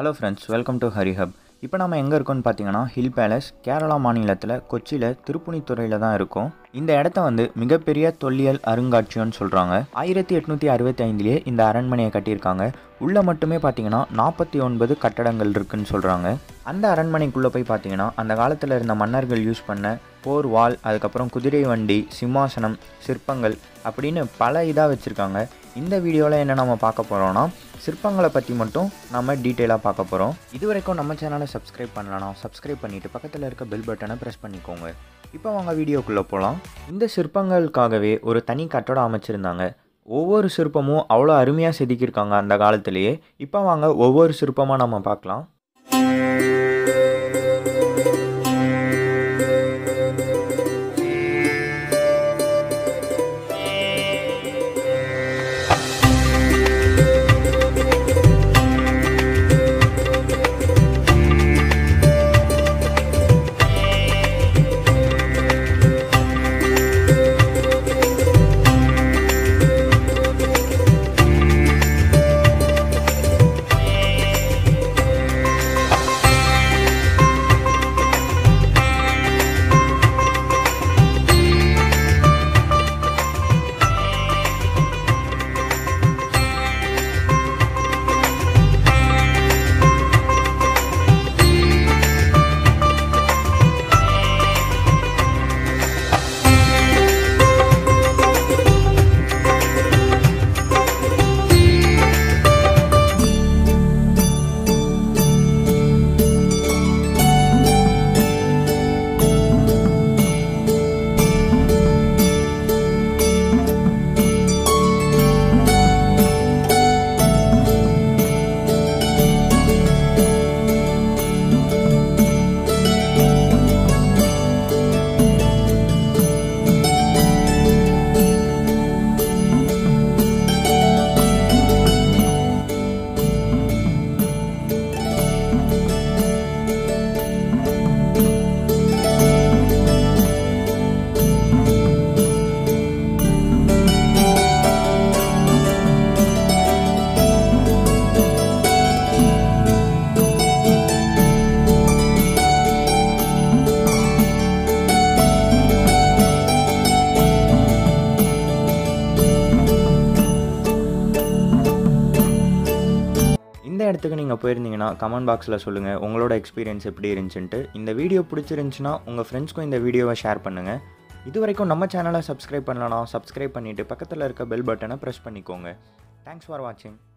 Hello friends, welcome to Harihub. இப்போ நாம எங்க இருக்கோம்னு பாத்தீங்கன்னா ஹில்பேலஸ் கேரளா மாநிலத்துல கொச்சியில திருப்புனித்துறையில தான் இருக்கோம். இந்த இடத்த வந்து மிகப்பெரிய தொல்லியல் அருங்காட்சியகம்னு சொல்றாங்க. 1865லேயே இந்த அரண்மனையை கட்டியிருக்காங்க. உள்ள மட்டுமே பாத்தீங்கன்னா 49 கட்டடங்கள் இருக்குன்னு சொல்றாங்க. அந்த அரண்மனைக்குள்ள போய் பாத்தீங்கன்னா அந்த காலத்துல இருந்த மன்னர்கள் யூஸ் பண்ண போர் வாள், அதுக்கப்புறம் குதிரை வண்டி, சிம்மாசனம், சிற்பங்கள் அப்படின்னு பல இதா வச்சிருக்காங்க. இந்த வீடியோவில் என்ன நம்ம பார்க்க போகிறோம்னா சிற்பங்களை பற்றி மட்டும் நம்ம டீட்டெயிலாக பார்க்க போகிறோம். இது வரைக்கும் நம்ம சேனலை சப்ஸ்கிரைப் பண்ணலனா சப்ஸ்கிரைப் பண்ணிவிட்டு பக்கத்தில் இருக்க பெல் பட்டனை ப்ரெஸ் பண்ணிக்கோங்க. இப்போ வாங்க வீடியோக்குள்ளே போகலாம். இந்த சிற்பங்களுக்காகவே ஒரு தனி கட்டடம் அமைச்சிருந்தாங்க. ஒவ்வொரு சிற்பமும் அவ்வளோ அருமையாக செதுக்கியிருக்காங்க அந்த காலத்திலேயே. இப்போ வாங்க ஒவ்வொரு சிற்பமாக நம்ம பார்க்கலாம். இந்த இடத்துக்கு நீங்கள் போயிருந்தீங்கன்னா கமெண்ட் பாக்ஸில் சொல்லுங்கள் உங்களோட எக்ஸ்பீரியன்ஸ் எப்படி இருந்துச்சுன்ட்டு. இந்த வீடியோ பிடிச்சிருந்துச்சுன்னா உங்கள் ஃப்ரெண்ட்ஸ்க்கும் இந்த வீடியோவை ஷேர் பண்ணுங்கள். இது வரைக்கும் நம்ம சேனலை சப்ஸ்கிரைப் பண்ணலனா சப்ஸ்கிரைப் பண்ணிவிட்டு பக்கத்தில் இருக்க பெல் பட்டனை ப்ரெஸ் பண்ணிக்கோங்க. தேங்க்ஸ் ஃபார் வாட்சிங்.